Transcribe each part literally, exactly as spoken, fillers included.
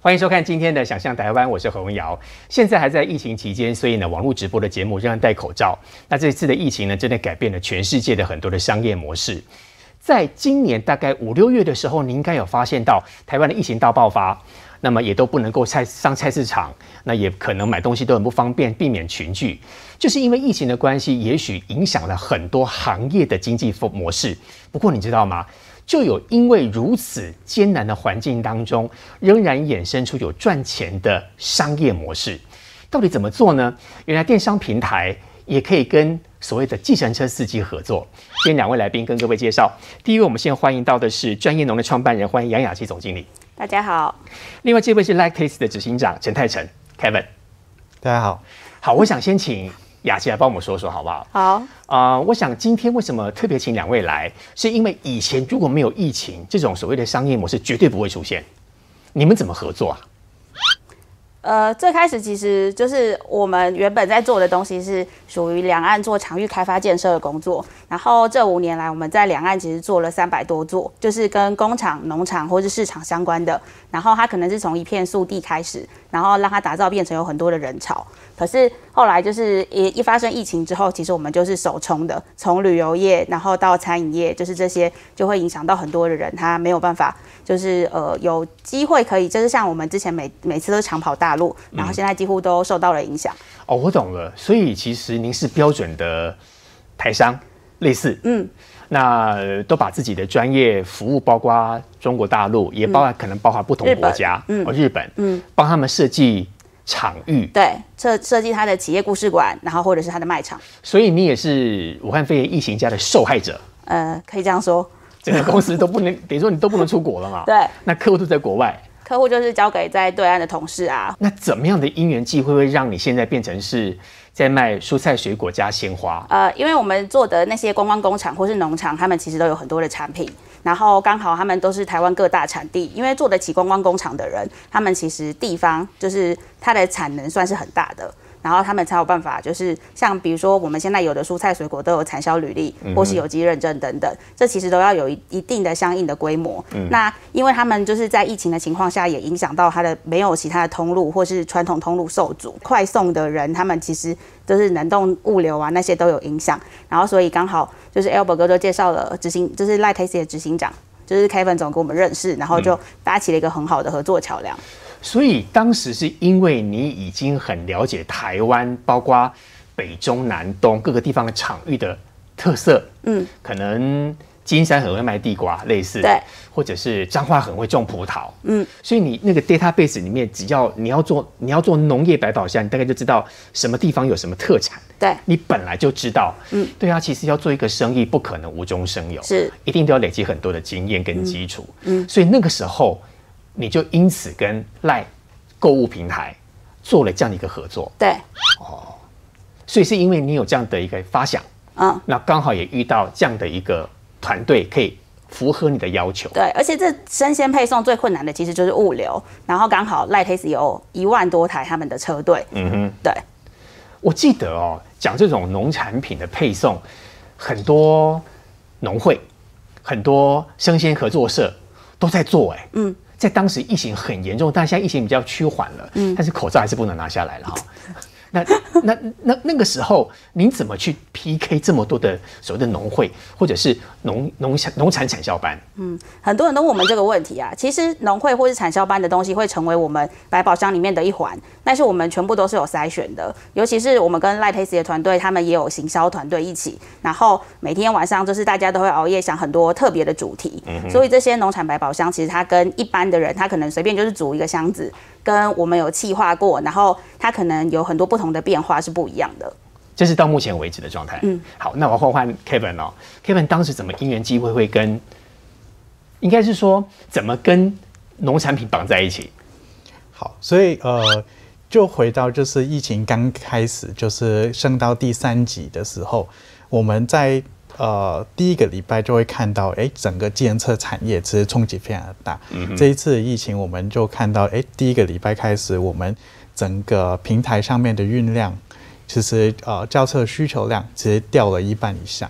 欢迎收看今天的《想象台湾》，我是何文瑶。现在还在疫情期间，所以呢，网络直播的节目仍然戴口罩。那这次的疫情呢，真的改变了全世界的很多的商业模式。在今年大概五六月的时候，你应该有发现到台湾的疫情大爆发，那么也都不能够菜上菜市场，那也可能买东西都很不方便，避免群聚。就是因为疫情的关系，也许影响了很多行业的经济模式。不过你知道吗？就有因为如此艰难的环境当中，仍然衍生出有赚钱的商业模式。到底怎么做呢？原来电商平台也可以跟所谓的计程车司机合作。今天两位来宾跟各位介绍，第一位我们先欢迎到的是专业农的创办人，欢迎杨雅琪总经理。 大家好。 另外这位是 Like Taste 的执行长陈泰成 Kevin。 大家好。 好，我想先请雅琪来帮我们说说好不好？ 好。 啊、呃，我想今天为什么特别请两位来，是因为以前如果没有疫情，这种所谓的商业模式绝对不会出现。你们怎么合作啊？ 呃，最开始其实就是我们原本在做的东西是属于两岸做场域开发建设的工作，然后这五年来我们在两岸其实做了三百多座，就是跟工厂、农场或是市场相关的，然后它可能是从一片素地开始，然后让它打造变成有很多的人潮。可是后来就是一一发生疫情之后，其实我们就是手冲的，从旅游业然后到餐饮业，就是这些就会影响到很多的人，他没有办法就是呃有机会可以，就是像我们之前每每次都长跑大陆，然后现在几乎都受到了影响。 嗯、哦，我懂了，所以其实您是标准的台商，类似，嗯，那都把自己的专业服务，包括中国大陆，也包括、嗯、可能包括不同国家，嗯，哦，日本，嗯，帮他们设计场域， 对，设设计他的企业故事馆，然后或者是他的卖场。 所以你也是武汉肺炎疫情下的受害者， 呃，可以这样说。 整个公司都不能，等于说你都不能出国了嘛？ 对， 那客户都在国外， 客户就是交给在对岸的同事啊。 那怎么样的因缘际会会让你现在变成是在卖蔬菜水果加鲜花？ 呃，因为我们做的那些观光工厂或是农场，他们其实都有很多的产品，然后刚好他们都是台湾各大产地，因为做得起观光工厂的人，他们其实地方就是它的产能算是很大的。然后他们才有办法，就是像比如说我们现在有的蔬菜水果都有产销履历，或是有机认证等等，这其实都要有一定的相应的规模。嗯、那因为他们就是在疫情的情况下，也影响到它的没有其他的通路或是传统通路受阻，快送的人他们其实就是冷冻物流啊那些都有影响。然后所以刚好就是 Albert 哥就介绍了执行，就是 Like Taste 的执行长，就是 Kevin 总跟我们认识，然后就搭起了一个很好的合作桥梁。 所以当时是因为你已经很了解台湾，包括北中南东各个地方的场域的特色，嗯，可能金山很会卖地瓜，类似， 对， 或者是彰化很会种葡萄，嗯，所以你那个 database 里面，只要你要做你要做农业百宝箱，你大概就知道什么地方有什么特产， 对， 你本来就知道，嗯，对啊，其实要做一个生意，不可能无中生有， 是， 一定都要累积很多的经验跟基础，嗯，所以那个时候。你就因此跟 LINE 购物平台做了这样的一个合作， 对， 哦，所以是因为你有这样的一个发想，嗯，那刚好也遇到这样的一个团队可以符合你的要求， 对，而且这生鲜配送最困难的其实就是物流，然后刚好 Like Taste 有一万多台他们的车队，嗯哼，对， 我记得哦，讲这种农产品的配送，很多农会、很多生鲜合作社都在做，哎，嗯。在当时疫情很严重，但现在疫情比较趋缓了，嗯，但是口罩还是不能拿下来了哈。那那那那个时候，您怎么去 P K 这么多的所谓的农会，或者是农农产农产产销班？ 嗯，很多人都问我们这个问题啊。其实农会或是产销班的东西会成为我们百宝箱里面的一环，但是我们全部都是有筛选的。尤其是我们跟 Like Taste 的团队，他们也有行销团队一起，然后每天晚上就是大家都会熬夜想很多特别的主题。嗯、所以这些农产百宝箱，其实它跟一般的人，他可能随便就是煮一个箱子。跟我们有企划过，然后它可能有很多不同的变化是不一样的。 这是到目前为止的状态。嗯，好，那我换换 Kevin 哦 ，Kevin 当时怎么因缘机会会跟，应该是说怎么跟农产品绑在一起？ 好，所以呃，就回到就是疫情刚开始，就是升到第三级的时候，我们在。呃，第一个礼拜就会看到，哎，整个计程车产业其实冲击非常的大。嗯、这一次的疫情，我们就看到，哎，第一个礼拜开始，我们整个平台上面的运量，其实呃，轿车需求量其实掉了一半以上。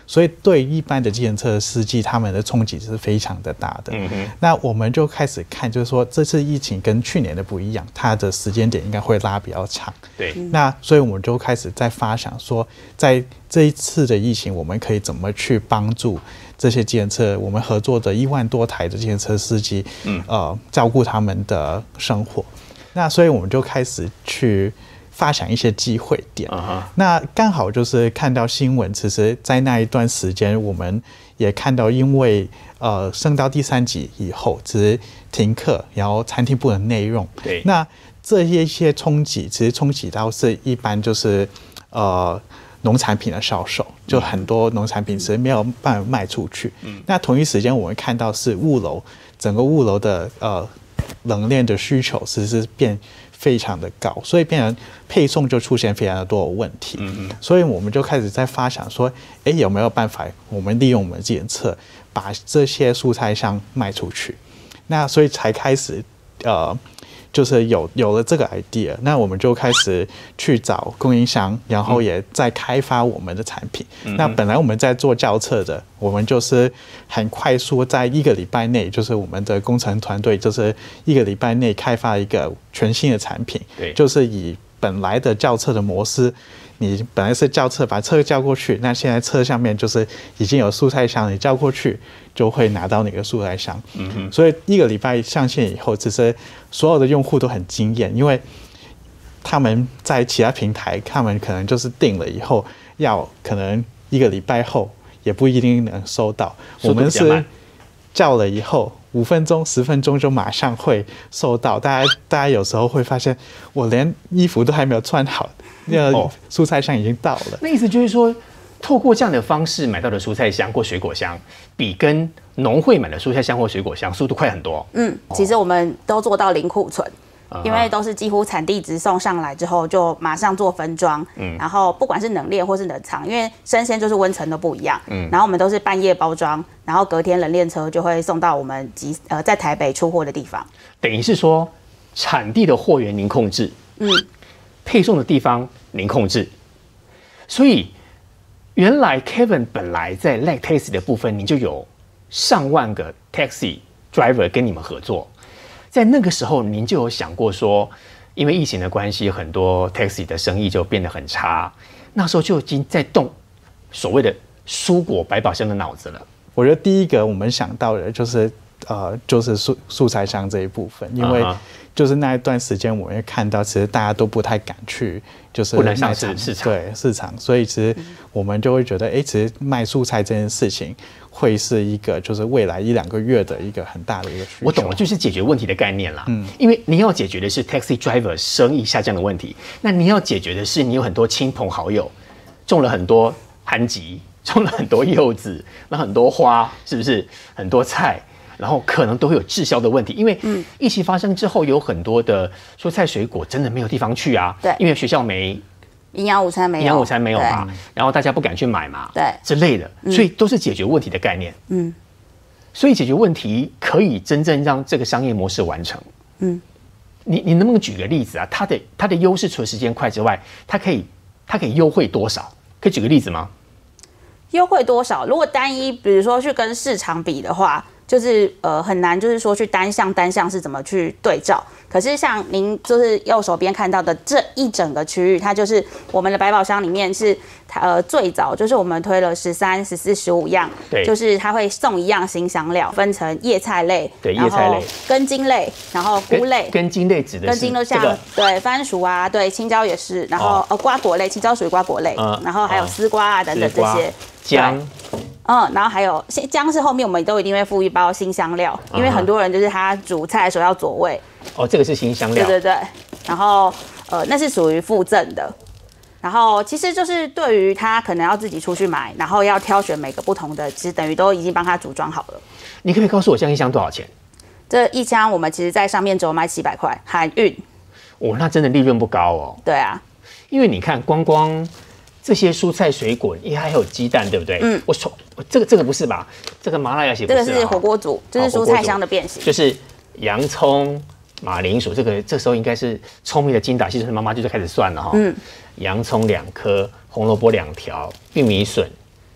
所以对一般的计程车司机他们的冲击是非常的大的。嗯、那我们就开始看，就是说这次疫情跟去年的不一样，它的时间点应该会拉比较长。 对， 那所以我们就开始在发想说，在这一次的疫情，我们可以怎么去帮助这些计程车，我们合作的一万多台的计程车司机，嗯，呃，照顾他们的生活。那所以我们就开始去发想一些机会点。Uh-huh. 那刚好就是看到新闻，其实在那一段时间，我们也看到，因为呃升到第三级以后，其实停课，然后餐厅不能内用。 对。 那这一些冲击，其实冲击到是一般就是呃农产品的销售，就很多农产品是没有办法卖出去。嗯。那同一时间，我们看到是物流，整个物流的呃冷链的需求，其实是变非常的高，所以变成配送就出现非常的多的问题。嗯、所以我们就开始在发想说，哎，有没有办法我们利用我们的计程车把这些蔬菜箱卖出去？那所以才开始呃，就是有有了这个 idea， 那我们就开始去找供应商，然后也在开发我们的产品。嗯、那本来我们在做校测的，我们就是很快速在一个礼拜内，就是我们的工程团队就是一个礼拜内开发一个全新的产品， 对， 就是以本来的校测的模式。你本来是校测，把车叫过去，那现在车上面就是已经有蔬菜箱，你叫过去就会拿到那个蔬菜箱。嗯哼，所以一个礼拜上线以后，其实所有的用户都很惊艳，因为他们在其他平台，他们可能就是订了以后，要可能一个礼拜后也不一定能收到。我们是叫了以后，五分钟、十分钟就马上会收到。大家大家有时候会发现，我连衣服都还没有穿好。那个蔬菜箱已经到了，哦、 那意思就是说，透过这样的方式买到的蔬菜箱或水果箱，比跟农会买的蔬菜箱或水果箱速度快很多。 嗯，其实我们都做到零库存，哦、因为都是几乎产地直送上来之后就马上做分装。嗯，然后不管是冷链或是冷藏，因为生鲜就是温层都不一样。嗯，然后我们都是半夜包装，然后隔天冷链车就会送到我们集呃在台北出货的地方。 等于是说，产地的货源您控制。嗯。配送的地方您控制，所以原来 Kevin 本来在 Lag Taxi 的部分，你就有上万个 Taxi Driver 跟你们合作，在那个时候您就有想过说，因为疫情的关系，很多 Taxi 的生意就变得很差，那时候就已经在动所谓的蔬果百宝箱的脑子了。 我觉得第一个我们想到的就是呃，就是蔬蔬菜箱这一部分，因为就是那一段时间，我们会看到，其实大家都不太敢去，就是不能上市市场， 对市场，所以其实我们就会觉得，哎、欸，其实卖蔬菜这件事情会是一个，就是未来一两个月的一个很大的一个需求。 我懂了，就是解决问题的概念啦。嗯，因为你要解决的是 taxi driver 生意下降的问题，那你要解决的是你有很多亲朋好友种了很多柑橘，种了很多柚子，那很多花，是不是很多菜？然后可能都会有滞销的问题，因为疫情发生之后，有很多的蔬菜水果真的没有地方去啊。 对， 因为学校没营养午餐没有， 营养午餐没有嘛，然后大家不敢去买嘛， 对之类的，所以都是解决问题的概念。嗯，所以解决问题可以真正让这个商业模式完成。嗯，你你能不能举个例子啊？它的它的优势除了时间快之外，它可以它可以优惠多少？可以举个例子吗？ 优惠多少？如果单一，比如说去跟市场比的话。就是呃很难，就是说去单项单项是怎么去对照。可是像您就是右手边看到的这一整个区域，它就是我们的百宝箱里面是呃最早就是我们推了十三、十四、十五样， 对， 就是它会送一样新香料，分成叶菜类， 对，叶菜类、 根茎类，然后菇类。 根茎类指的是根茎都像、这个、对番薯啊，对青椒也是，然后、哦、呃瓜果类，青椒属于瓜果类，嗯、然后还有丝瓜啊、嗯、等等这些姜。 嗯，然后还有姜是后面我们都一定会附一包新香料，因为很多人就是他煮菜的时候要佐味。 哦，这个是新香料。 对对对，然后呃那是属于附赠的，然后其实就是对于他可能要自己出去买，然后要挑选每个不同的，其实等于都已经帮他组装好了。 你可不可以告诉我这样一箱多少钱？ 这一箱我们其实在上面只有卖七百块，含运。 哦，那真的利润不高哦。 对啊， 因为你看光光。这些蔬菜水果，因为还有鸡蛋，对不对？嗯，我从这个这个不是吧？这个麻辣鸭血不是、啊， 这个是火锅组，这、就是蔬菜箱的变形， 就是洋葱、马铃薯。这个这时候应该是聪明的精打细算的妈妈就开始算了哈。嗯，洋葱两颗，红萝卜两条，玉米笋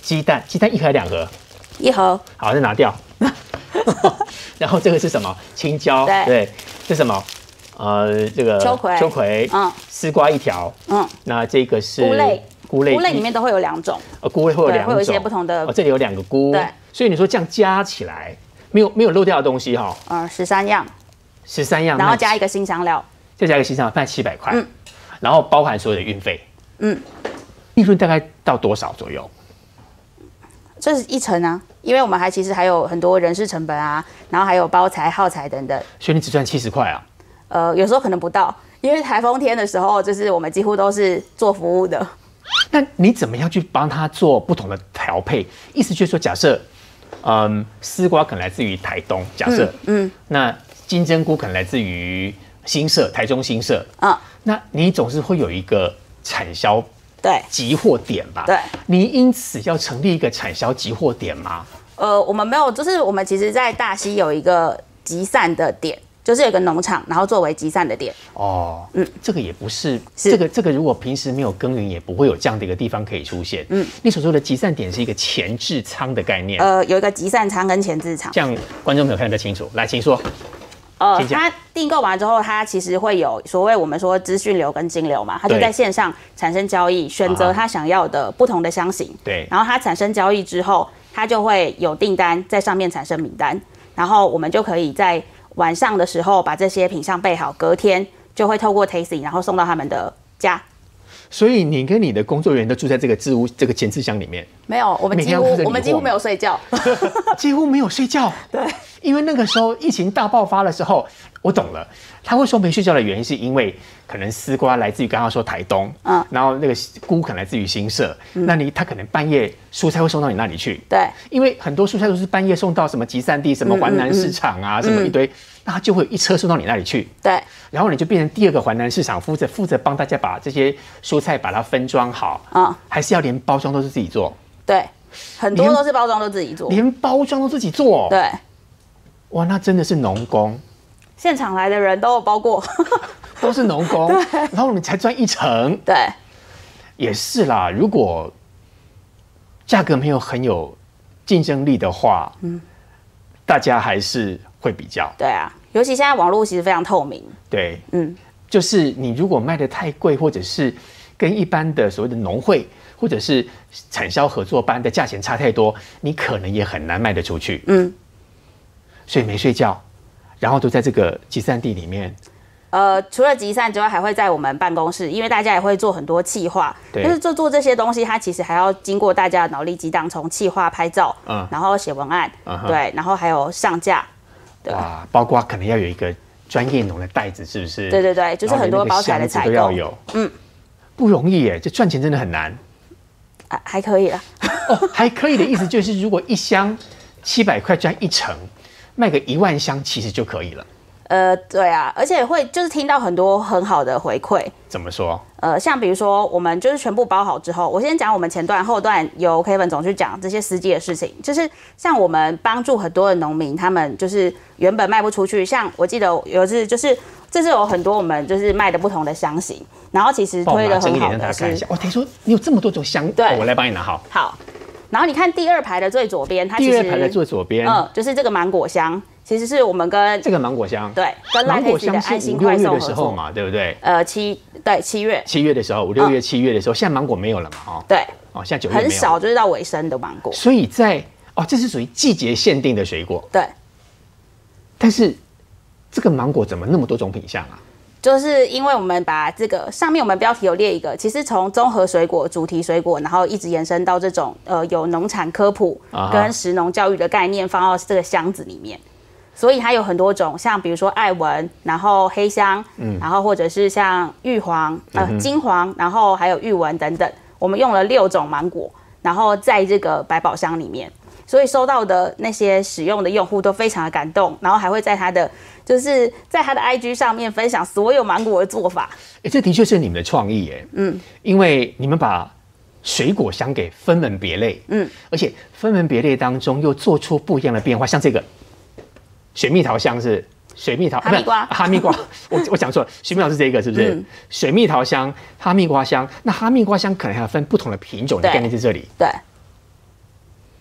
鸡蛋，鸡蛋一盒还是两盒？ 一盒。 好，再拿掉。然后这个是什么？青椒， 对， 对，这是什么？呃，这个秋葵， 秋葵，嗯，丝瓜一条，嗯，那这个是菇类， 菇类， 菇类里面都会有两种， 呃，菇类会有两种， 会有一些不同的， 哦，这里有两个菇， 对， 所以你说这样加起来，没有没有漏掉的东西哈， 嗯，十三样， 十三样， 然后加一个新香料， 再加一个新香料，卖七百块， 嗯， 然后包含所有的运费，嗯，利润大概到多少左右？ 这是一成啊，因为我们还其实还有很多人事成本啊，然后还有包材、耗材等等， 所以你只赚七十块啊？ 呃，有时候可能不到，因为台风天的时候，就是我们几乎都是做服务的。 那你怎么样去帮他做不同的调配？意思就是说，假设，嗯，丝瓜可能来自于台东，假设，嗯，嗯那金针菇可能来自于新社，台中新社，啊、嗯，那你总是会有一个产销对集货点吧？ 对， 你因此要成立一个产销集货点吗？ 呃，我们没有，就是我们其实，在大溪有一个集散的点。就是有个农场，然后作为集散的点。 哦，嗯，这个也不是，是这个这个如果平时没有耕耘，也不会有这样的一个地方可以出现。嗯，你所说的集散点是一个前置仓的概念。 呃，有一个集散仓跟前置仓， 这样观众朋友看得清楚。来，请说。 呃，他订购完之后，他其实会有所谓我们说资讯流跟金流嘛，他就在线上产生交易，选择他想要的不同的箱型。对，然后他产生交易之后，他就会有订单在上面产生名单，然后我们就可以在晚上的时候把这些品项备好，隔天就会透过 tasting， 然后送到他们的家。 所以你跟你的工作人员都住在这个置物这个前置箱里面？ 没有，我们几乎我们几乎没有睡觉， 几乎没有睡觉。 对， 因为那个时候疫情大爆发的时候，我懂了。他会说没睡觉的原因是因为可能丝瓜来自于刚刚说台东，嗯，然后那个菇可能来自于新社，嗯、那你他可能半夜蔬菜会送到你那里去， 对， 因为很多蔬菜都是半夜送到什么集散地、什么环南市场啊，嗯嗯嗯什么一堆，那他就会有一车送到你那里去， 对， 然后你就变成第二个环南市场，负责负责帮大家把这些蔬菜把它分装好，嗯，还是要连包装都是自己做， 对，很多都是包装都自己做， 连包装都自己做， 对， 哇，那真的是农工。 现场来的人都有包过， 都是农工，然后你才赚一成， 对， 也是啦。如果价格没有很有竞争力的话，嗯，大家还是会比较。 对啊，尤其现在网络其实非常透明。 对，嗯，就是你如果卖得太贵，或者是跟一般的所谓的农会或者是产销合作班的价钱差太多，你可能也很难卖得出去。嗯，所以没睡觉。然后都在这个集散地里面， 呃，除了集散之外，还会在我们办公室，因为大家也会做很多企划，就是做做这些东西，它其实还要经过大家的脑力激荡，从企划、拍照，嗯，然后写文案，嗯、对，然后还有上架，对， 哇，包括可能要有一个专业农的袋子，是不是？ 对对对，就是很多包材的采购都要有，嗯，不容易耶，这赚钱真的很难， 啊，还可以啦， 哦，还可以的意思就是，如果一箱七百块赚一成。卖个一万箱其实就可以了。 呃，对啊，而且会就是听到很多很好的回馈。 怎么说？ 呃，像比如说我们就是全部包好之后，我先讲我们前段，后段由 Kevin 总去讲这些司机的事情。就是像我们帮助很多的农民，他们就是原本卖不出去，像我记得有一次就是这是有很多我们就是卖的不同的箱型，然后其实推的很好的是， 我听说你有这么多种箱，对，我来帮你拿好。 好。然后你看第二排的最左边，它其实第二排的最左边，嗯， 就是这个芒果香，其实是我们跟这个芒果香， 对，跟芒果香是五六月的时候嘛，对不对？ 呃，七对七月， 七月的时候，五六月、七月的时候，现在芒果没有了嘛，哦， 对， 哦，现在九月很少，就是到尾声的芒果。 所以在哦，这是属于季节限定的水果， 对。 但是这个芒果怎么那么多种品相啊？ 就是因为我们把这个上面我们标题有列一个，其实从综合水果、主题水果，然后一直延伸到这种呃有农产科普跟食农教育的概念放到这个箱子里面，所以它有很多种，像比如说艾文，然后黑香，嗯，然后或者是像玉黄、呃金黄，然后还有玉文等等，我们用了六种芒果，然后在这个百宝箱里面。所以收到的那些使用的用户都非常的感动，然后还会在他的就是在他的 I G 上面分享所有芒果的做法。 哎，这的确是你们的创意耶，嗯，因为你们把水果箱给分门别类，嗯，而且分门别类当中又做出不一样的变化，像这个水蜜桃香是水蜜桃哈密瓜， 哈密瓜，我我讲错了，水蜜桃是这个是不是？嗯、水蜜桃香、哈密瓜香，那哈密瓜香可能还要分不同的品种的概念在这里， 对。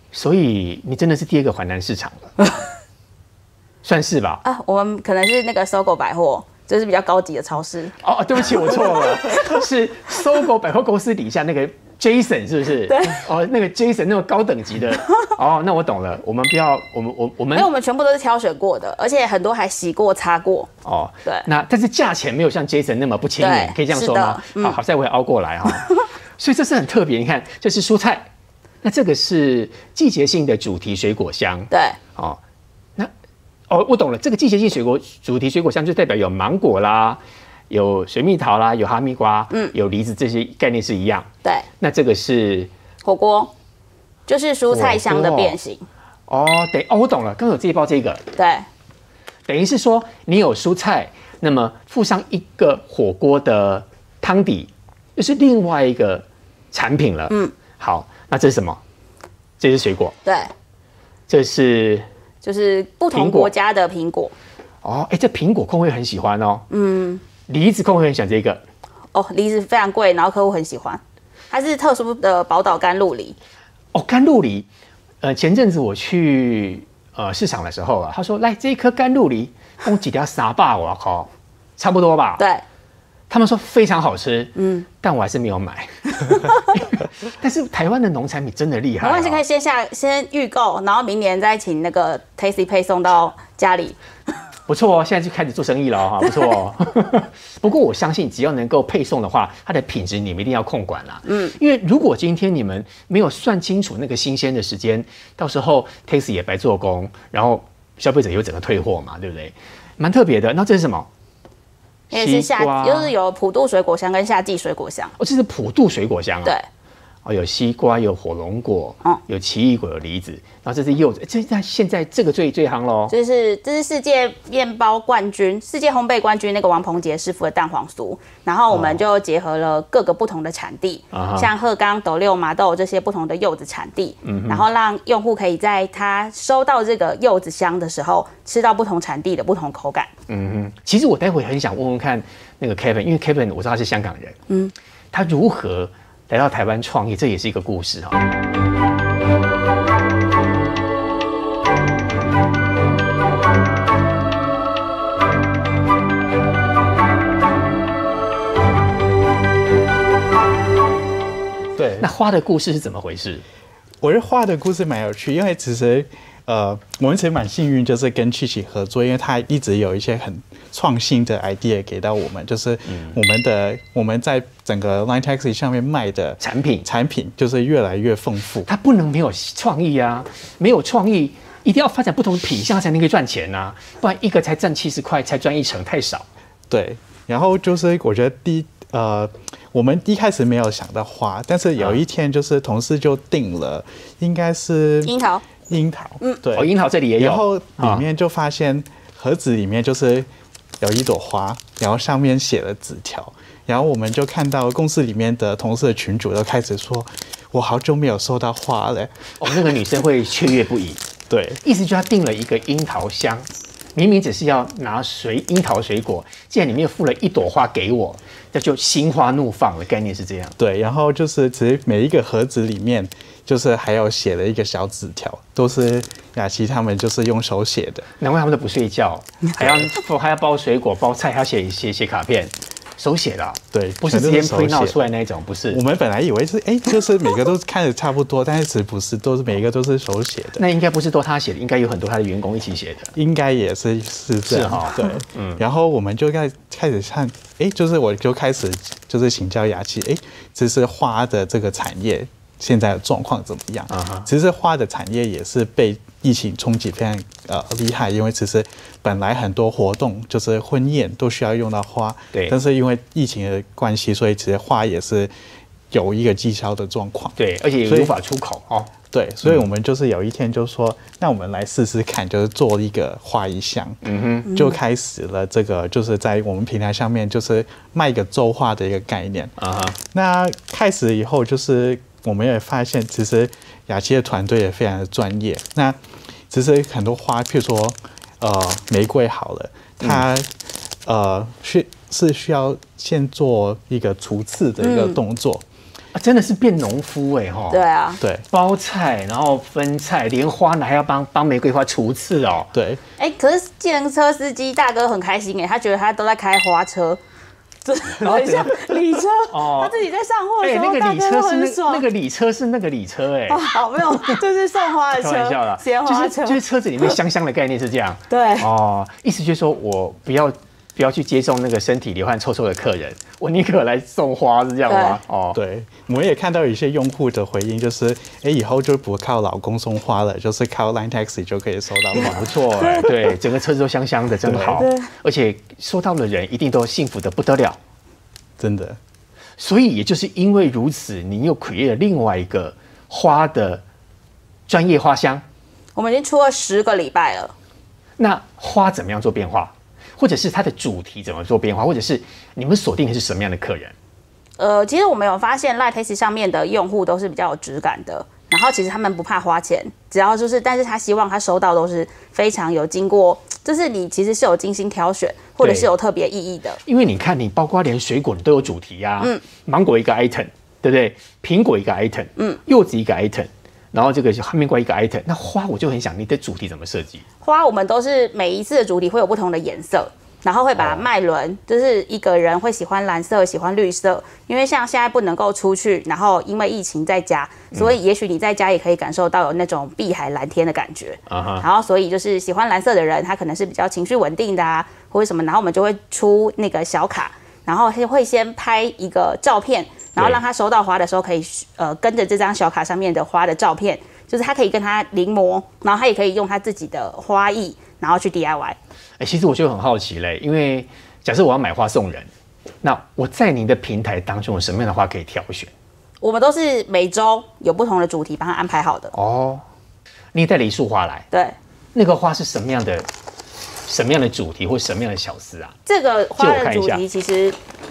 所以你真的是第二个环南市场了，算是吧？ 啊，我们可能是那个搜狗百货，就是比较高级的超市。 哦，对不起，我错了，是搜狗百货公司底下那个 Jason 是不是？ 对。 哦，那个 Jason 那种高等级的。哦，那我懂了。我们不要，我们我我们， 因为我们全部都是挑选过的，而且很多还洗过、擦过。 哦， 对。 那但是价钱没有像 Jason 那么不亲民，可以这样说吗？嗯、好，好在我也凹过来哈。所以这是很特别。你看，这是蔬菜，那这个是季节性的主题水果箱。 对。 哦，那哦，我懂了。这个季节性水果主题水果箱就代表有芒果啦。有水蜜桃啦，有哈密瓜，嗯，有梨子，这些概念是一样。 对， 那这个是火锅，就是蔬菜箱的变形。 哦，等哦，我懂了，刚刚有这一包这个。 对， 等于是说你有蔬菜，那么附上一个火锅的汤底，就是另外一个产品了。嗯，好，那这是什么？这是水果。 对， 这是就是不同国家的苹果。 哦，哎，这苹果控会很喜欢哦。嗯。梨子控会很喜欢这个哦，梨子非常贵，然后客户很喜欢，它是特殊的宝岛甘露梨。 哦，甘露梨，呃，前阵子我去呃市场的时候啊，他说来这一颗甘露梨，用几条沙巴，我靠，差不多吧？ 对， 他们说非常好吃，嗯，但我还是没有买。但是台湾的农产品真的厉害、哦， 没关系，可以先下先预购，然后明年再请那个 Tasty 配送到家里。 不错哦，现在就开始做生意了哈，不错哦。不过我相信，只要能够配送的话，它的品质你们一定要控管啦。嗯，因为如果今天你们没有算清楚那个新鲜的时间，到时候 Tasty 也白做工，然后消费者又整个退货嘛，对不对？蛮特别的。那这是什么？ 也是夏，就是有普渡水果香跟夏季水果香。 哦，这是普渡水果香啊。 对。 哦，有西瓜，有火龙果，哦，有奇异果，有梨子，然后这是柚子，这在现在这个最最夯喽。 这是这是世界面包冠军、世界烘焙冠军那个王鹏杰师傅的蛋黄酥，然后我们就结合了各个不同的产地，哦、像鹤冈、斗六、麻豆这些不同的柚子产地，嗯、然后让用户可以在他收到这个柚子香的时候，吃到不同产地的不同口感。 嗯哼，其实我待会很想问问看那个 Kevin， 因为 Kevin 我知道他是香港人，嗯，他如何来到台湾创业，这也是一个故事哈。 对， 那花的故事是怎么回事？ 我觉得花的故事蛮有趣，因为其实呃，我们其实蛮幸运，就是跟七七合作，因为他一直有一些很创新的 idea 给到我们，就是我们的、嗯、我们在整个 Line Taxi 上面卖的产品产品就是越来越丰富。 它不能没有创意啊，没有创意，一定要发展不同的品项才能可以赚钱啊，不然一个才赚七十块，才赚一成，太少。 对，然后就是我觉得第呃。我们一开始没有想到花，但是有一天就是同事就订了，应该是樱桃， 樱桃，嗯，对， 哦，樱桃这里也有， 然后里面就发现盒子里面就是有一朵花，然后上面写了纸条，然后我们就看到公司里面的同事的群主都开始说，我好久没有收到花了， 哦，那个女生会雀跃不已， 对， 意思就是她订了一个樱桃箱。明明只是要拿水樱桃水果，既然里面附了一朵花给我，那就心花怒放的概念是这样。 对，然后就是其实每一个盒子里面，就是还有写了一个小纸条，都是雅琪他们就是用手写的。 难怪他们都不睡觉，还要还要包水果、包菜，还要写写写卡片。手写的、啊， 对， 不是直接 print out 出来那一种，不是。 我们本来以为是，哎、欸，就是每个都看着差不多，但是其实不是，都是每一个都是手写的。 那应该不是都他写的，应该有很多他的员工一起写的。 应该也是是这样，哦、对，嗯。然后我们就开开始看，哎、欸，就是我就开始就是请教雅琪，哎、欸，这是花的这个产业现在的状况怎么样？啊哈，其实花的产业也是被疫情冲击非常呃厉害，因为其实本来很多活动就是婚宴都需要用到花， 对， 但是因为疫情的关系，所以其实花也是有一个滞销的状况， 对，而且也无法出口哦。 对，所以我们就是有一天就说，嗯、那我们来试试看，就是做一个花艺箱，嗯哼，就开始了这个，就是在我们平台上面就是卖一个周花的一个概念啊哈。那开始以后，就是我们也发现，其实雅琪的团队也非常的专业。那其实很多花，譬如说呃玫瑰好了，它、嗯、呃是是需要先做一个除刺的一个动作。嗯啊，真的是变农夫哎哈。 对啊， 对包菜，然后分菜，连花呢还要帮帮玫瑰花除刺哦。 对， 哎、可是计程车司机大哥很开心哎，他觉得他都在开花车。 然后很像礼车哦他自己在上货的哎、 时候， 那个大哥都礼车是那很爽。 那个礼车是那个礼车哎、 哦，好，没有，就是送花的车， 开玩笑啦， 鲜花车， 就是就是车子里面香香的概念是这样。 对哦，意思就是说我不要不要去接送那个身体流汗臭臭的客人，我宁可来送花，是这样吗？哦， 对，我们也看到有一些用户的回应，就是哎，以后就不靠老公送花了，就是靠 Line Taxi 就可以收到花， 不错哎，对，整个车子都香香的，真好对， 而且收到的人一定都幸福的不得了。 真的。 所以也就是因为如此，你又 create 了另外一个花的专业花香。 我们已经出了十个礼拜了。 那花怎么样做变化，或者是它的主题怎么做变化，或者是你们锁定的是什么样的客人？ 呃，其实我们有发现 Line Taxi 上面的用户都是比较有质感的，然后其实他们不怕花钱，只要就是，但是他希望他收到都是非常有经过，就是你其实是有精心挑选，或者是有特别意义的。 因为你看，你包括连水果你都有主题啊，嗯，芒果一个 item， 对不对？苹果一个 item， 嗯，柚子一个 item， 然后这个哈密瓜一个 item， 那花我就很想你的主题怎么设计？ 花我们都是每一次的主题会有不同的颜色。然后会把脉轮，就是一个人会喜欢蓝色，喜欢绿色，因为像现在不能够出去，然后因为疫情在家，所以也许你在家也可以感受到有那种碧海蓝天的感觉。 啊哈， 然后所以就是喜欢蓝色的人，他可能是比较情绪稳定的啊，或者什么，然后我们就会出那个小卡，然后会先拍一个照片，然后让他收到花的时候可以呃跟着这张小卡上面的花的照片，就是他可以跟他临摹，然后他也可以用他自己的花艺，然后去 D I Y。 哎、欸，其实我就很好奇嘞，因为假设我要买花送人，那我在您的平台当中有什么样的花可以挑选？ 我们都是每周有不同的主题帮他安排好的。 哦，你也带了一束花来， 对， 那个花是什么样的？什么样的主题或什么样的小思啊？ 这个花的主题其实，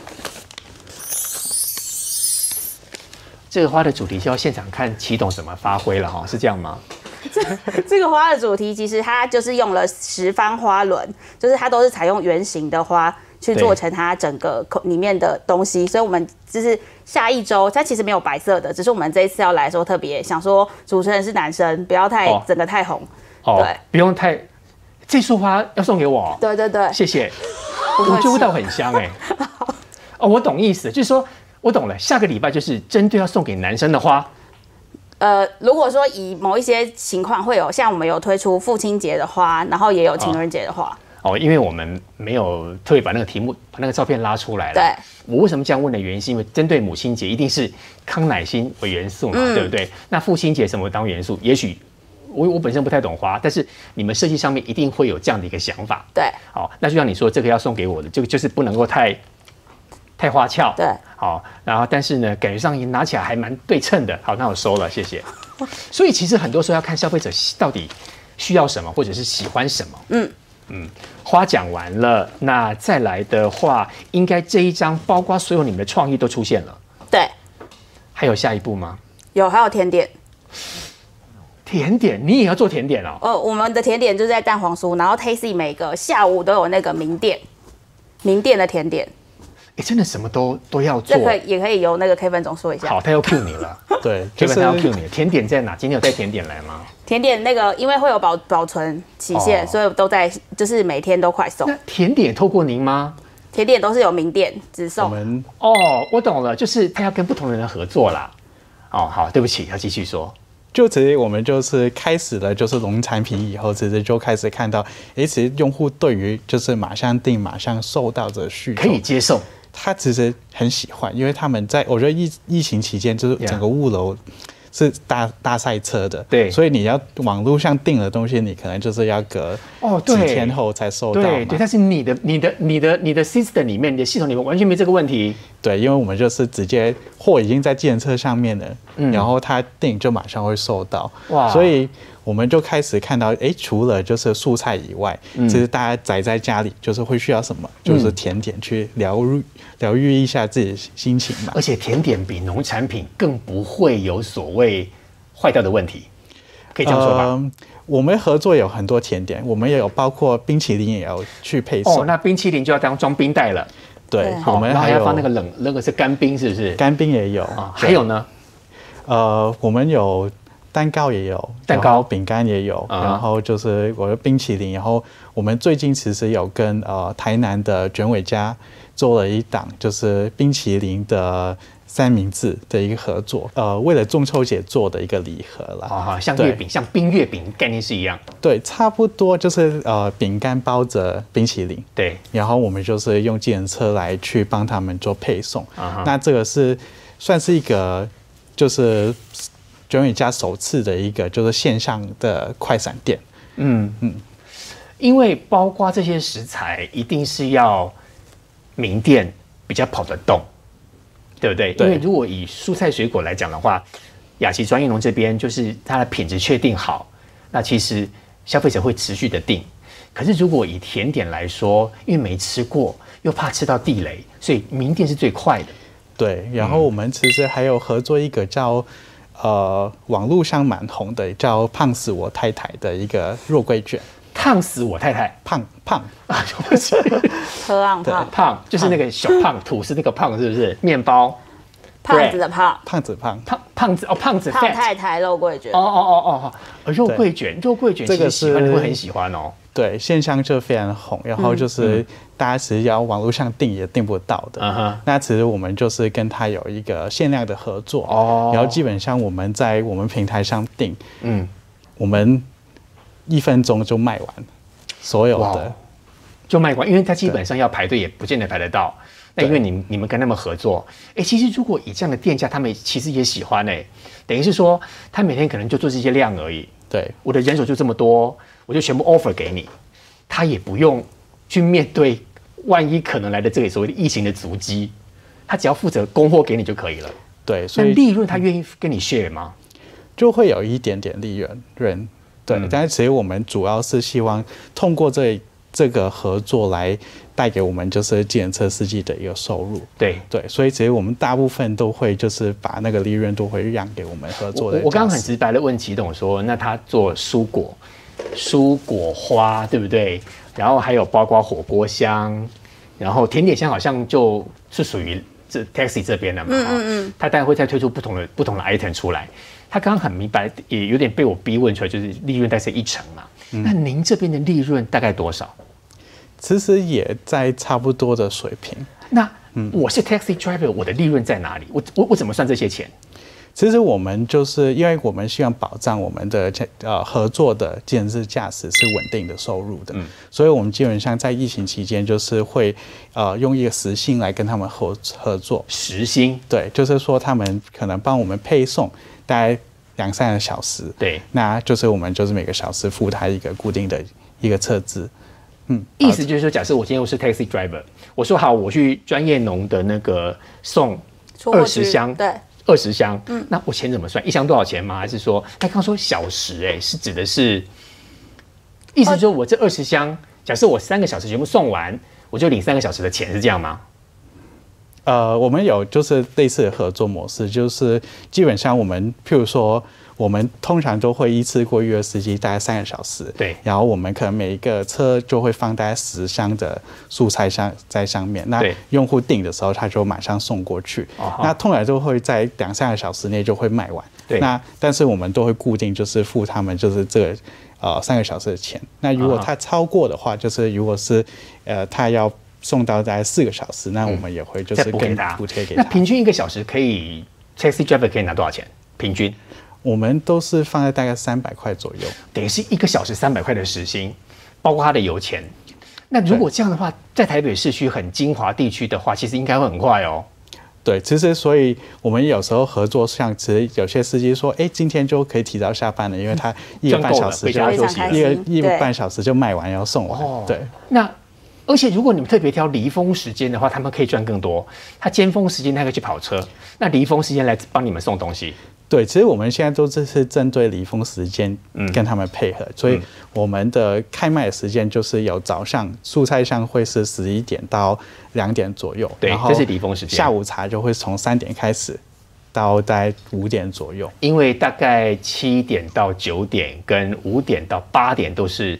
这个花的主题就要现场看祁董怎么发挥了哈，是这样吗？ 这这个花的主题其实它就是用了十方花轮，就是它都是采用圆形的花去做成它整个里面的东西，所以我们就是下一周它其实没有白色的，只是我们这一次要来的时候特别想说主持人是男生，不要太、哦、整个太红， 哦，对，不用太。这束花要送给我， 对对对， 谢谢。我觉得味道很香哎、欸。哦，我懂意思，就是说我懂了，下个礼拜就是针对要送给男生的花。 呃，如果说以某一些情况会有，像我们有推出父亲节的花，然后也有情人节的花。 哦，哦因为我们没有特别把那个题目、把那个照片拉出来了。 对。 我为什么这样问的原因，是因为针对母亲节，一定是康乃馨为元素嘛，嗯、对不对？那父亲节什么当元素？也许我我本身不太懂花，但是你们设计上面一定会有这样的一个想法。 对。 好，那就像你说，这个要送给我的，就就是不能够太。太花俏， 对， 好，然后但是呢，感觉上拿起来还蛮对称的，好，那我收了，谢谢。所以其实很多时候要看消费者到底需要什么，或者是喜欢什么。嗯嗯，花讲完了，那再来的话，应该这一张包括所有你们的创意都出现了。 对， 还有下一步吗？ 有，还有甜点。 甜点，你也要做甜点哦？ 哦，我们的甜点就是在蛋黄酥，然后 Tasty 每个下午都有那个名店，名店的甜点。 哎、欸，真的什么都都要做， 这可以也可以由那个 Kevin 总说一下。 好，他要 cue 你了。 对， 就是他要 cue 你。甜点在哪？今天有带甜点来吗？ 甜点那个因为会有保保存期限，哦、所以都在就是每天都快送。 那甜点透过您吗？ 甜点都是有名店直送。 我们哦，我懂了，就是他要跟不同的人合作啦。哦，好，对不起，要继续说。 就其实我们就是开始了，就是农产品以后，其实就开始看到，哎，其实用户对于就是马上订、马上收到的需求可以接受。 他其实很喜欢，因为他们在我觉得疫疫情期间，就是整个物流是大大赛车的， 对， 所以你要网络上订的东西，你可能就是要隔哦几天后才收到嘛。 对对，但是你的你的你的你的 system 里面，你的系统里面完全没这个问题。 对，因为我们就是直接货已经在计程车上面了，嗯、然后他订就马上会收到，哇，所以。我们就开始看到，哎，除了就是素菜以外，嗯、其实大家宅在家里，就是会需要什么，嗯、就是甜点去疗愈疗愈一下自己的心情嘛。 而且甜点比农产品更不会有所谓坏掉的问题，可以这样说吧？呃、 我们合作有很多甜点，我们也有包括冰淇淋也要去配送。 哦，那冰淇淋就要当装冰袋了。 对， 对我们还有然后还要放那个冷，那个是干冰，是不是？ 干冰也有啊， 对还有呢？ 呃，我们有蛋糕也有， 蛋糕然后饼干也有， 啊然后就是我的冰淇淋，然后我们最近其实有跟呃台南的卷尾家做了一档就是冰淇淋的三明治的一个合作，呃，为了中秋节做的一个礼盒啦。 啊，像对月饼，像冰月饼概念是一样。 对，差不多就是呃饼干包着冰淇淋， 对， 然后我们就是用计程车来去帮他们做配送。 啊哈那这个是算是一个就是卷尾家首次的一个就是线上的快闪店。 嗯嗯，因为包括这些食材，一定是要名店比较跑得动，对不对？ 对因为如果以蔬菜水果来讲的话，雅琪专业农这边就是它的品质确定好，那其实消费者会持续的订。可是如果以甜点来说，因为没吃过，又怕吃到地雷，所以名店是最快的。 对，然后我们其实还有合作一个叫呃网络上蛮红的叫胖死我太太的一个肉桂卷， 烫死我太太胖胖啊！对不起， 喝昂胖， 胖就是那个小胖，吐司那个胖是不是？面包， 胖子的胖， 胖子胖。 胖胖子哦，胖子胖 fat 太太肉桂卷哦。哦哦哦哦，肉桂卷，肉桂卷， 这个喜欢是的会很喜欢哦。 对，线上就非常红，然后就是大家其实要网络上订也订不到的。 嗯哼那其实我们就是跟他有一个限量的合作， 哦然后基本上我们在我们平台上订， 嗯， 我们一分钟就卖完所有哇的。 就卖光，因为它基本上要排队也不见得排得到。那因为你你们跟他们合作，哎，其实如果以这样的店家，他们其实也喜欢哎，等于是说他每天可能就做这些量而已。 对我的人手就这么多，我就全部 offer 给你，他也不用去面对万一可能来的这个所谓的疫情的足迹，他只要负责供货给你就可以了。 对，所以那利润他愿意跟你 share 吗？ 就会有一点点利润润。对， 嗯但是其实我们主要是希望通过这这个合作来带给我们就是计程车司机的一个收入。 对。 对，所以其实我们大部分都会就是把那个利润都会让给我们合作的我我刚刚很公司直白的问祁董说，那他做蔬果、蔬果花，对不对？然后还有包括火锅香，然后甜点香好像就是属于这 taxi 这边的嘛，嗯嗯，他当然会再推出不同的不同的 item 出来。他刚刚很明白，也有点被我逼问出来，就是利润大概是一成嘛。 嗯那您这边的利润大概多少？ 其实也在差不多的水平。 那我是 taxi driver，我的利润在哪里？我我我怎么算这些钱？ 其实我们就是因为我们希望保障我们的呃合作的计程车驾驶是稳定的收入的， 嗯所以我们基本上在疫情期间就是会呃用一个时薪来跟他们合合作。 时薪， 对，就是说他们可能帮我们配送大概两三个小时， 对， 那就是我们就是每个小时付他一个固定的一个车资。嗯， 意思就是说，假设我今天我是 taxi driver，我说好，我去专业农的那个送出货二十区箱， 对， 二十箱，嗯，那我钱怎么算？一箱多少钱吗？还是说，他刚刚说小时、欸，哎，是指的是，意思就是说我这二十箱，假设我三个小时全部送完，我就领三个小时的钱，是这样吗？ 呃，我们有就是类似的合作模式，就是基本上我们譬如说，我们通常都会一次过预约司机大概三个小时， 对然后我们可能每一个车就会放大概十箱的蔬菜上在上面，那对用户订的时候他就马上送过去， 哦好那通常都会在两三个小时内就会卖完， 对那但是我们都会固定就是付他们就是这个呃三个小时的钱，那如果啊哈他超过的话，就是如果是呃他要送到大概四个小时，那我们也会就再是跟补给他， 补贴给他。 那平均一个小时可以 taxi driver 可以拿多少钱？平均我们都是放在大概三百块左右。 等于是一个小时三百块的时薪，包括他的油钱。那如果这样的话，在台北市区很精华地区的话，其实应该会很快哦。 对，其实所以我们有时候合作上，其实有些司机说，哎，今天就可以提早下班了，因为他一个半小时就赚够了回家休息了一个一个对半小时就卖完，要送完。 哦对， 那而且如果你们特别挑离峰时间的话，他们可以赚更多。他尖峰时间他可以去跑车，那离峰时间来帮你们送东西。 对，其实我们现在都是针对离峰时间跟他们配合，所以我们的开卖的时间就是有早上蔬菜上会是十一点到两点左右， 对然后这是离峰时间下午茶就会从三点开始到大概五点左右。 因为大概七点到九点跟五点到八点都是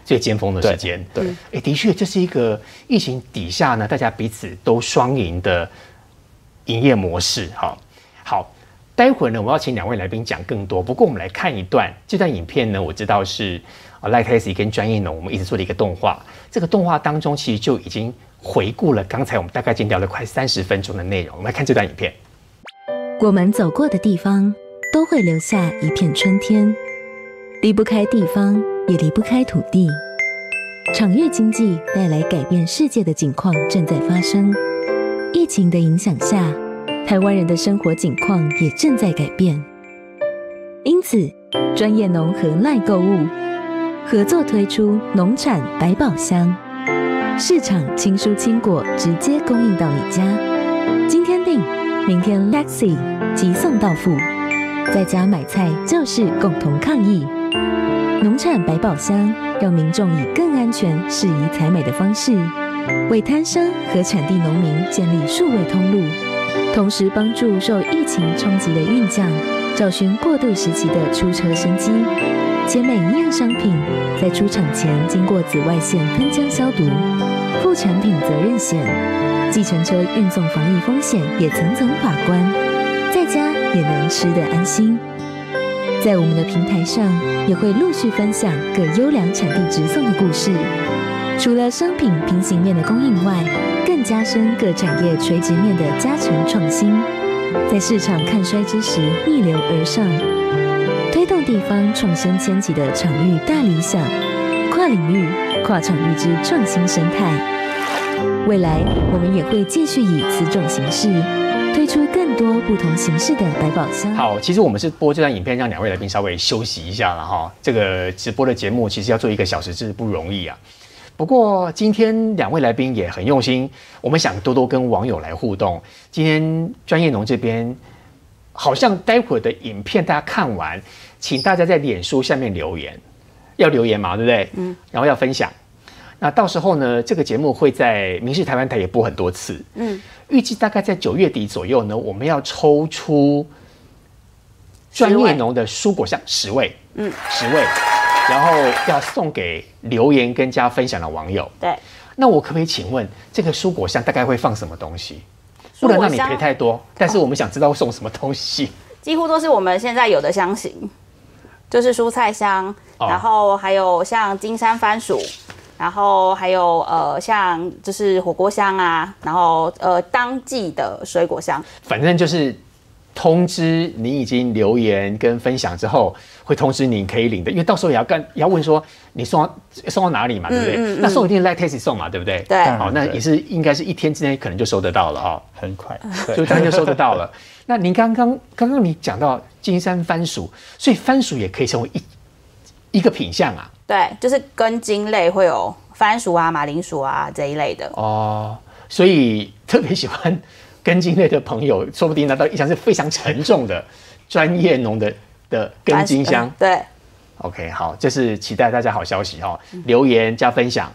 最尖峰的时间。 对， 哎、欸，的确，这是一个疫情底下呢，大家彼此都双赢的营业模式。哈，好，待会儿呢，我要请两位来宾讲更多。不过我们来看一段，这段影片呢，我知道是啊赖 Tasty 跟专业农我们一直做的一个动画。这个动画当中，其实就已经回顾了刚才我们大概已经聊了快三十分钟的内容。我们来看这段影片。 我们走过的地方，都会留下一片春天。离不开地方，也离不开土地。场域经济带来改变世界的景况正在发生。疫情的影响下，台湾人的生活景况也正在改变。因此，专业农和赖购物合作推出农产百宝箱，市场轻蔬轻果直接供应到你家。今天订，明天 Taxi 即送到付。在家买菜就是共同抗疫。农产百宝箱让民众以更安全、适宜采买的方式，为摊商和产地农民建立数位通路，同时帮助受疫情冲击的运将找寻过渡时期的出车生机。且每一样商品在出厂前经过紫外线喷浆消毒，副产品责任险、计程车运送防疫风险也层层把关，在家也能吃得安心。在我们的平台上，也会陆续分享各优良产地直送的故事。除了商品平行面的供应外，更加深各产业垂直面的加成创新，在市场看衰之时逆流而上，推动地方创生牵起的场域大理想，跨领域、跨场域之创新生态。未来我们也会继续以此种形式，推出更多不同形式的百宝箱。 好，其实我们是播这段影片，让两位来宾稍微休息一下了哈。这个直播的节目其实要做一个小时，真是不容易啊。不过今天两位来宾也很用心，我们想多多跟网友来互动。今天专业农这边好像待会儿的影片大家看完，请大家在脸书下面留言，要留言嘛，对不对？嗯。然后要分享。那到时候呢，这个节目会在民视台湾台也播很多次。嗯。预计大概在九月底左右呢，我们要抽出专业农的蔬果箱十位，嗯，十位，然后要送给留言跟加分享的网友。 对， 那我可不可以请问，这个蔬果箱大概会放什么东西？不能让你赔太多，但是我们想知道会送什么东西。 几乎都是我们现在有的箱型，就是蔬菜箱，哦、然后还有像金山番薯。然后还有呃，像就是火锅箱啊，然后呃，当季的水果箱， 反正就是通知你已经留言跟分享之后，会通知你可以领的，因为到时候也要干也要问说你送到送到哪里嘛，对不对？嗯嗯嗯、那送一定 Like Tasty 送嘛，对不对？ 对， 好，那也是应该是一天之内可能就收得到了哈、哦， 很快， 就当然就收得到了。那您刚刚刚刚你讲到金山番薯，所以番薯也可以成为一一个品项啊。 对，就是根茎类会有番薯啊、马铃薯啊这一类的哦，所以特别喜欢根茎类的朋友，说不定拿到一箱是非常沉重的专业农的的根茎箱。 呃、对 ，OK， 好，这是期待大家好消息哈、哦，留言加分享。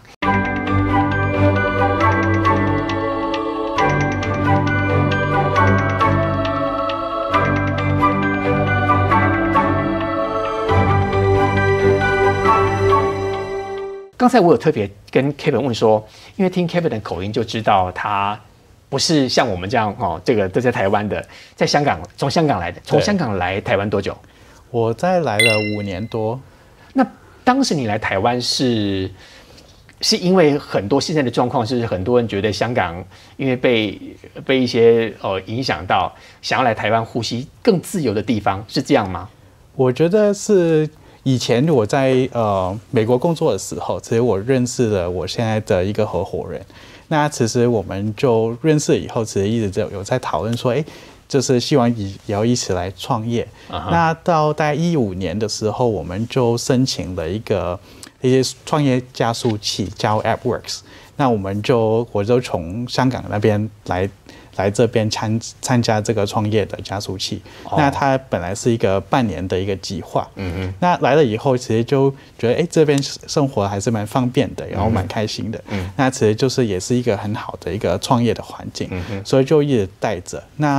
刚才我有特别跟 Kevin 问说，因为听 Kevin 的口音就知道他不是像我们这样哦，这个都在台湾的，在香港，从香港来的，从香港来台湾多久？ 我在来了五年多。 那当时你来台湾是是因为很多现在的状况是很多人觉得香港因为被被一些呃影响到，想要来台湾呼吸更自由的地方，是这样吗？ 我觉得是。以前我在呃美国工作的时候，其实我认识了我现在的一个合伙人。那其实我们就认识以后，其实一直就有在讨论说，哎，就是希望也要一起来创业。Uh-huh. 那到大概一五年的时候，我们就申请了一个一些创业加速器，叫 AppWorks。那我们就我就从香港那边来。来这边参参加这个创业的加速器，哦、那它本来是一个半年的一个计划，嗯嗯，那来了以后，其实就觉得哎、欸，这边生活还是蛮方便的，然后蛮开心的，嗯，那其实就是也是一个很好的一个创业的环境，嗯所以就一直带着。那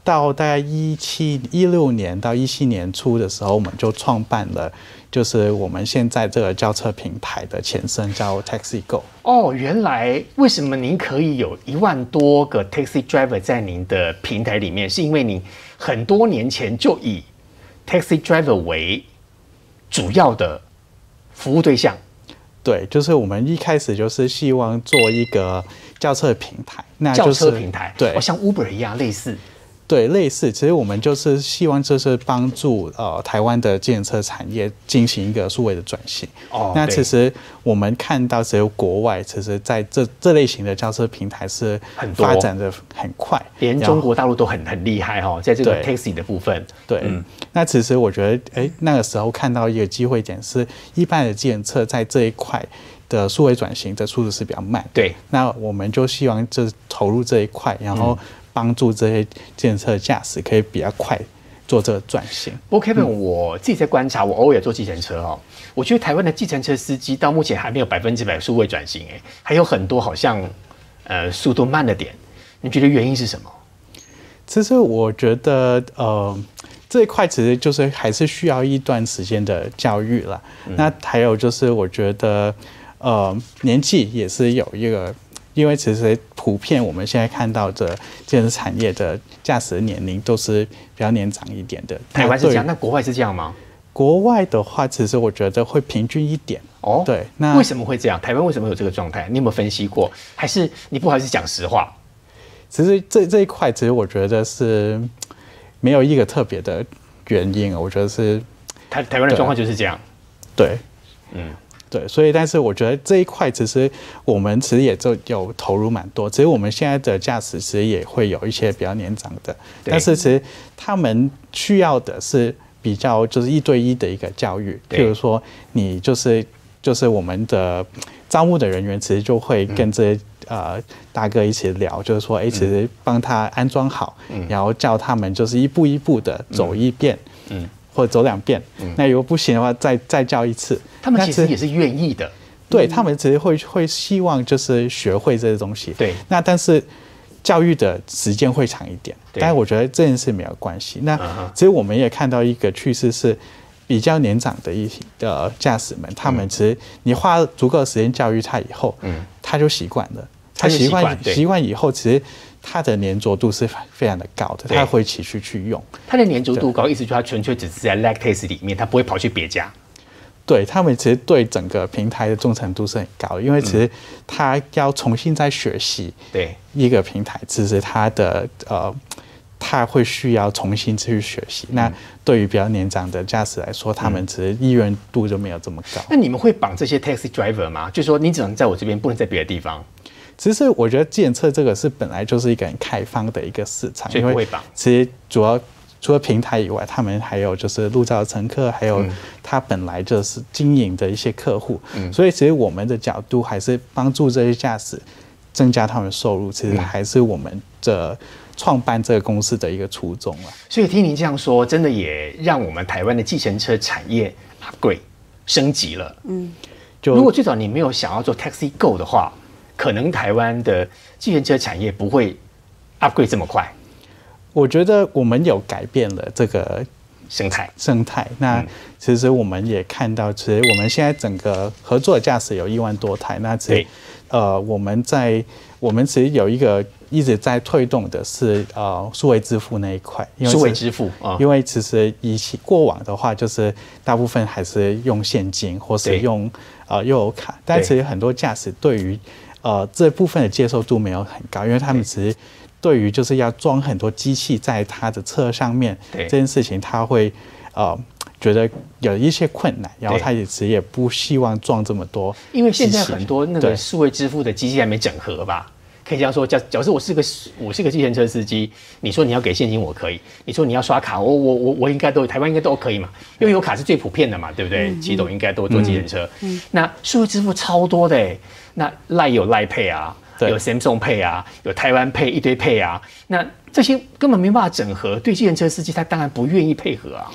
到大概一七一六年到一七年初的时候，我们就创办了，就是我们现在这个轿车平台的前身叫 TaxiGo。 哦，原来为什么您可以有一万多个 taxi driver 在您的平台里面，是因为你很多年前就以 taxi driver 为主要的服务对象。 对，就是我们一开始就是希望做一个轿车平台，那就是轿车平台， 对， 哦，像 Uber 一样类似。 对，类似，其实我们就是希望就是帮助呃台湾的计程车产业进行一个数位的转型。 哦， 那其实我们看到，只有国外，其实在这这类型的轿车平台是发展的很快， 连中国大陆都很很厉害哈、哦，在这个 taxi 的部分。 对，嗯、那其实我觉得，哎，那个时候看到一个机会点是，一般的计程车在这一块的数位转型的速度是比较慢。 对， 那我们就希望就是投入这一块，然后、嗯。帮助这些计程车的驾驶可以比较快做这个转型。 不过 Kevin，、嗯、我自己在观察，我偶尔坐计程车哦，我觉得台湾的计程车司机到目前还没有百分之百数位转型，哎，还有很多好像呃速度慢了点。你觉得原因是什么？ 其实我觉得呃这一块其实就是还是需要一段时间的教育啦。嗯、那还有就是我觉得呃年纪也是有一个。因为其实普遍我们现在看到的计程车产业的驾驶年龄都是比较年长一点的。 台湾是这样，那国外是这样吗？ 国外的话，其实我觉得会平均一点。 哦， 对，那为什么会这样？台湾为什么有这个状态？你有没有分析过？还是你不好意思讲实话？ 其实这这一块，其实我觉得是没有一个特别的原因，我觉得是台台湾的状况就是这样。 对， 嗯。 对，所以但是我觉得这一块其实我们其实也就有投入蛮多，只是我们现在的驾驶其实也会有一些比较年长的，但是其实他们需要的是比较就是一对一的一个教育，譬如说你就是就是我们的招募的人员其实就会跟这些、嗯、呃大哥一起聊，就是说哎，其实帮他安装好，嗯、然后叫他们就是一步一步的走一遍，嗯。嗯或者走两遍，嗯、那如果不行的话，再再教一次。 他们其实也是愿意的， 对、嗯、他们其实会会希望就是学会这些东西。 对，那但是教育的时间会长一点，但是我觉得这件事没有关系。那其实我们也看到一个趋势是，比较年长的一的驾驶们，他们其实你花足够的时间教育他以后，嗯，他就习惯了。他习惯习惯以后，其实他的粘着度是非常的高的，他会持续去用。 他的粘着度高，意思就是他纯粹只是在 Lactace 里面，他不会跑去别家。 对，他们其实对整个平台的忠诚度是很高的，因为其实他要重新再学习对一个平台，其实他的呃他会需要重新去学习。嗯、那对于比较年长的驾驶来说，他们其实意愿度就没有这么高。 那你们会绑这些 taxi driver 吗？就是说你只能在我这边，不能在别的地方。 其实我觉得计程车这个是本来就是一个很开放的一个市场， 所以不会绑。 其实主要除了平台以外，他们还有就是路上的乘客，还有他本来就是经营的一些客户。嗯、所以其实我们的角度还是帮助这些驾驶增加他们的收入，其实还是我们的创办这个公司的一个初衷了。 所以听您这样说，真的也让我们台湾的计程车产业 upgrade 升级了。嗯，就如果最早你没有想要做 Taxi Go 的话，可能台湾的计程车产业不会 upgrade 这么快。 我觉得我们有改变了这个生态生态。那其实我们也看到，其实我们现在整个合作的驾驶有一万多台。那其实呃，我们在我们其实有一个一直在推动的是呃数位支付那一块。 数位支付啊， 因为其实以前过往的话，就是大部分还是用现金或是用呃悠游卡，但其实很多驾驶对于呃这部分的接受度没有很高，因为他们其实对于就是要装很多机器在他的车上面这件事情，他会呃觉得有一些困难，然后他也其实也不希望装这么多， 因为现在很多那个数位支付的机器还没整合吧。可以这样说，假假设我是个我是个计程车司机，你说你要给现金我可以，你说你要刷卡，我我我我应该都台湾应该都可以嘛，因为有卡是最普遍的嘛，对不对？其实都应该都做计程车。嗯嗯、那数位支付超多的哎，那 Line 有 Line Pay 啊，有 Samsung Pay 啊，有台湾 Pay 一堆 Pay 啊，那这些根本没办法整合，对计程车司机他当然不愿意配合啊。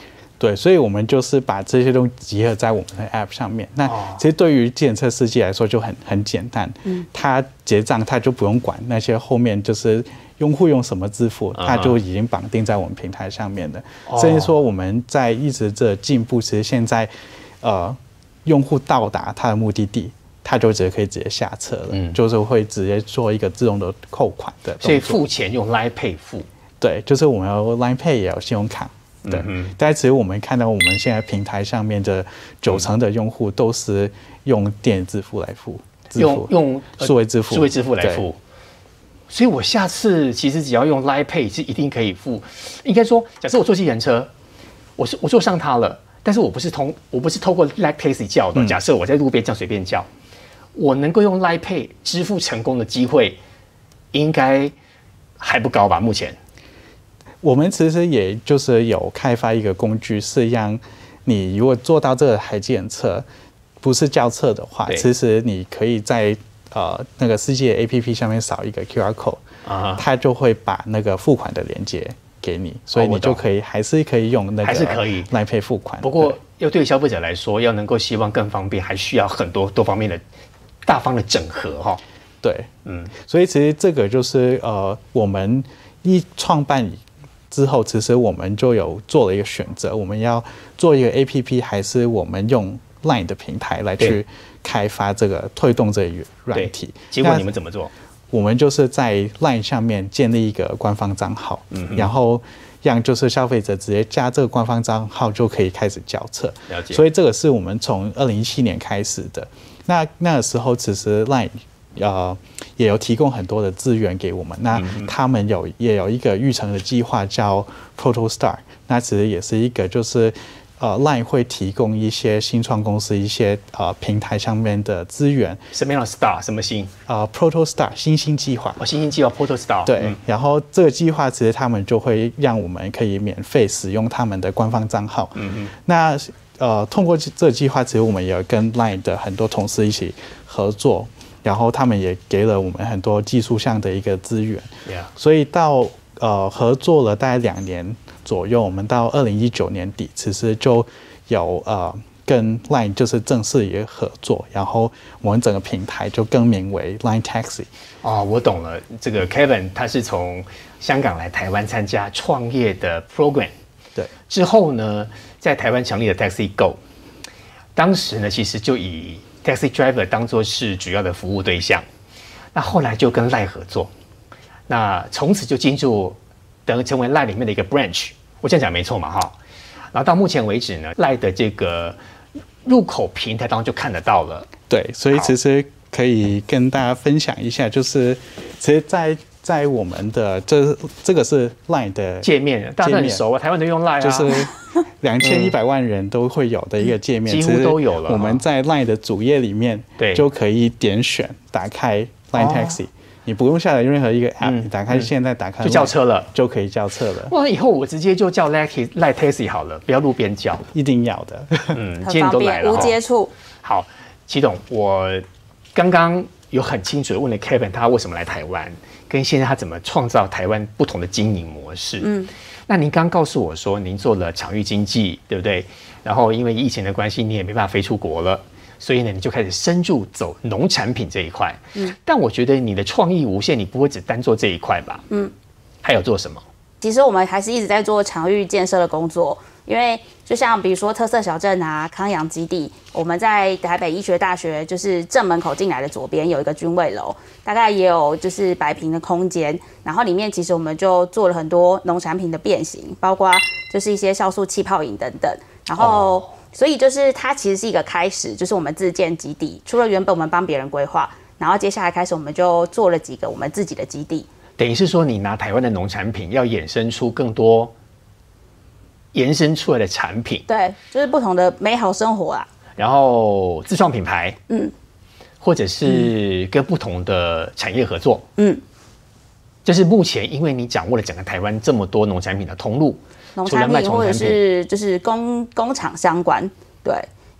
对，所以我们就是把这些东西集合在我们的 App 上面。那其实对于计程车司机来说就很很简单，嗯，他结账他就不用管那些后面就是用户用什么支付，他就已经绑定在我们平台上面的。哦、甚至说我们在一直这进步，其实现在呃用户到达他的目的地，他就直接可以直接下车了，嗯、就是会直接做一个自动的扣款的动作。 所以付钱用 Line Pay 付， 对，就是我们有 Line Pay 也有信用卡。对，嗯、但其实我们看到我们现在平台上面的九成的用户都是用电子支付来付， 用用数位支付， 数位支付来付。所以我下次其实只要用 Line Pay 是一定可以付。应该说，假设我坐计程车，我是我坐上它了，但是我不是通我不是透过 Line Taxi 叫的。嗯、假设我在路边这样随便叫，我能够用 Line Pay 支付成功的机会，应该还不高吧？目前。 我们其实也就是有开发一个工具，是让你如果坐到这台计程车不是叫车的话，其实你可以在呃那个司机的 A P P 上面扫一个 Q R code， uh-huh. 它就会把那个付款的连接给你，所以你就可以、哦、还是可以用那个还是可以 Line Pay 付款。 不过要对消费者来说，要能够希望更方便，还需要很多多方面的大方的整合哈。 对，嗯，所以其实这个就是呃我们一创办之后，其实我们就有做了一个选择，我们要做一个 A P P， 还是我们用 Line 的平台来去开发这个推动这个软体？ 结果你们怎么做？ 我们就是在 Line 上面建立一个官方账号，嗯、然后让就是消费者直接加这个官方账号就可以开始交车。 了解。 所以这个是我们从二零一七年开始的。那那个时候其实 Line呃，也有提供很多的资源给我们。那他们有也有一个育成的计划叫 ProtoStar， 那其实也是一个就是呃 Line 会提供一些新创公司一些呃平台上面的资源。 什么样的 Star？ 什么星？ 呃 ProtoStar 新兴计划。 哦，新兴计划 ProtoStar。 对、嗯，然后这个计划其实他们就会让我们可以免费使用他们的官方账号。嗯嗯。那呃，通过这个计划，其实我们也跟 Line 的很多同事一起合作。然后他们也给了我们很多技术上的一个资源， yeah. 所以到呃合作了大概两年左右，我们到二零一九年底，其实就有呃跟 Line 就是正式也合作，然后我们整个平台就更名为 Line Taxi。 哦，我懂了，这个 Kevin 他是从香港来台湾参加创业的 program， 对， 之后呢，在台湾成立了 Taxi Go， 当时呢其实就以Taxi driver 当作是主要的服务对象，那后来就跟 Line 合作，那从此就进入等成为 Line 里面的一个 branch， 我这样讲没错嘛哈。然后到目前为止呢 ，Line 的这个入口平台当中就看得到了。 对，所以其实可以跟大家分享一下，就是其实在在我们的这这个是 Line 的界面，大家都很熟啊，台湾都用 Line 啊， 就是两千一百万人都会有的一个界面， 几乎都有了。 我们在 Line 的主页里面，对，就可以点选打开 Line Taxi，、哦、你不用下载任何一个 App，、嗯、你打开现在打开 Line, 就叫车了， 就可以叫车了。 哇，以后我直接就叫 Line Taxi 好了，不要路边叫， 一定要的。 嗯，今天都来了，无接触。 好，祁董，我刚刚有很清楚的问了 Kevin 他为什么来台湾。跟现在他怎么创造台湾不同的经营模式？嗯，那您刚告诉我说，您做了场域经济，对不对？然后因为疫情的关系，你也没办法飞出国了，所以呢，你就开始深入走农产品这一块。嗯，但我觉得你的创意无限，你不会只单做这一块吧？嗯，还有做什么？ 其实我们还是一直在做场域建设的工作，因为就像比如说特色小镇啊、康养基地，我们在台北医学大学就是正门口进来的左边有一个军卫楼，大概也有就是百坪的空间，然后里面其实我们就做了很多农产品的变形，包括就是一些酵素气泡饮等等，然后、哦、所以就是它其实是一个开始，就是我们自建基地，除了原本我们帮别人规划，然后接下来开始我们就做了几个我们自己的基地。 等于是说，你拿台湾的农产品，要衍生出更多延伸出来的产品， 对，就是不同的美好生活啊。 然后自创品牌，嗯，或者是跟不同的产业合作，嗯，这是目前因为你掌握了整个台湾这么多农产品的通路， 农产品或者是就是工工厂相关，对，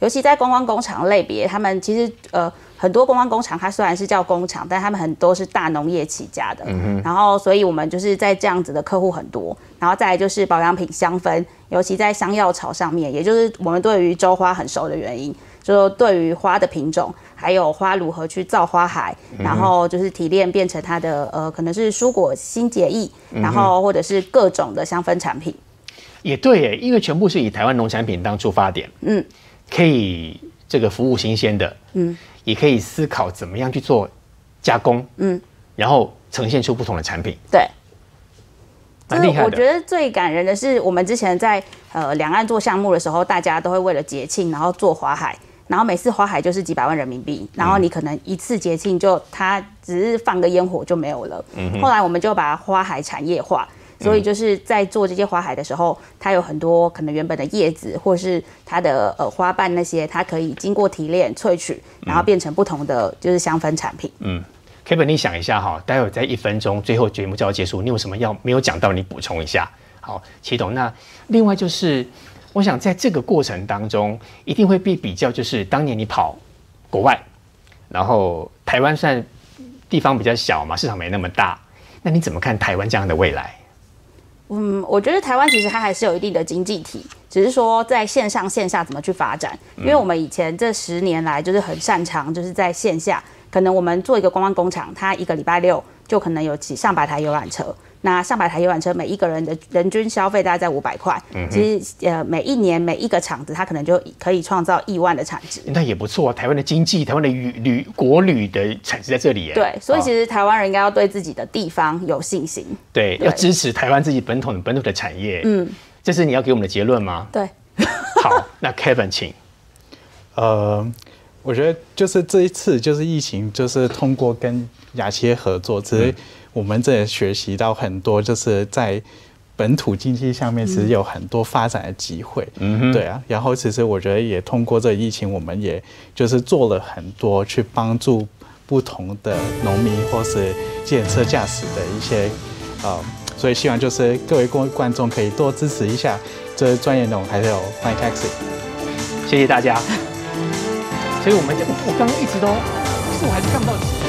尤其在观光工厂类别，他们其实呃很多观光工厂，它虽然是叫工厂，但他们很多是大农业起家的。嗯、然后，所以我们就是在这样子的客户很多，然后再来就是保养品、香氛，尤其在香药草上面，也就是我们对于周花很熟的原因，就对于花的品种，还有花如何去造花海，然后就是提炼变成它的呃可能是蔬果新结液，然后或者是各种的香氛产品。 也对耶，因为全部是以台湾农产品当出发点，嗯，可以这个服务新鲜的，嗯，也可以思考怎么样去做加工，嗯，然后呈现出不同的产品， 对。 蛮厉害的。 我觉得最感人的是，我们之前在呃两岸做项目的时候，大家都会为了节庆，然后做花海，然后每次花海就是几百万人民币，然后你可能一次节庆就它只是放个烟火就没有了。嗯、后来我们就把花海产业化。所以就是在做这些花海的时候，它有很多可能原本的叶子，或是它的呃花瓣那些，它可以经过提炼萃取，然后变成不同的就是香氛产品。嗯 ，Kevin， 你想一下哈，待会在一分钟，最后节目就要结束，你有什么要没有讲到，你补充一下。好，祁董，那另外就是，我想在这个过程当中，一定会被比较，就是当年你跑国外，然后台湾算地方比较小嘛，市场没那么大，那你怎么看台湾这样的未来？ 嗯，我觉得台湾其实它还是有一定的经济体，只是说在线上线下怎么去发展。因为我们以前这十年来就是很擅长，就是在线下，可能我们做一个观光工厂，它一个礼拜六就可能有几上百台游览车。那上百台游览车，每一个人的人均消费大概在五百块。嗯、其实呃，每一年每一个厂子，它可能就可以创造亿万的产值。 那也不错啊，台湾的经济，台湾的旅旅国旅的产值在这里耶。 对，所以其实台湾人应该要对自己的地方有信心。 对，对要支持台湾自己本土的本土的产业。嗯，这是你要给我们的结论吗？ 对。 好，那 Kevin 请。 呃，我觉得就是这一次就是疫情，就是通过跟亚企合作，只是。嗯我们这也学习到很多，就是在本土经济上面，其实有很多发展的机会。嗯，对啊。然后，其实我觉得也通过这疫情，我们也就是做了很多去帮助不同的农民或是计程车驾驶的一些呃，所以希望就是各位观观众可以多支持一下这专业农，还有 My Taxi。 谢谢大家。所以我们我刚刚一直都，其实我还是看不到。